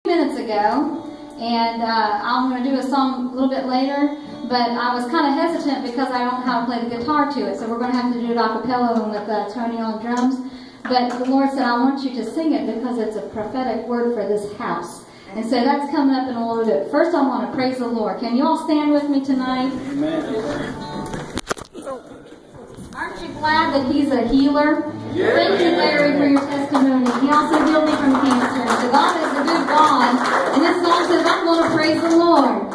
minutes ago, and I'm going to do a song a little bit later, but I was kind of hesitant because I don't know how to play the guitar to it, so we're going to have to do it a cappella and with Tony on drums. But the Lord said, I want you to sing it because it's a prophetic word for this house. And so that's coming up in a little bit. First, I want to praise the Lord. Can you all stand with me tonight? Amen. Aren't you glad that He's a healer? Yeah. Thank you, Larry, for your testimony. He also healed me from cancer. So God is a good God. And this song says, I'm going to praise the Lord.